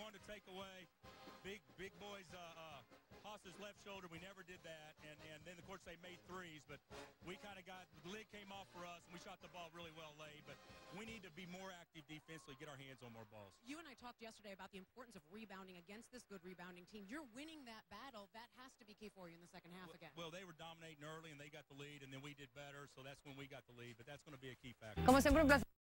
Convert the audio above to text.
wanted to take away big boys Haas's left shoulder. We never did that, and then of course they made threes, but we kind of the lid came off for us, and we shot the ball really well late. But we need to be more active defensively, get our hands on more balls. You and I talked yesterday about the importance of rebounding against this good rebounding team. You're winning that battle. That has to be key for you in the second half again. Well, they were dominating early, and they got the lead, and then we did better, so that's when we got the lead. But that's going to be a key factor. Como siempre, un placer.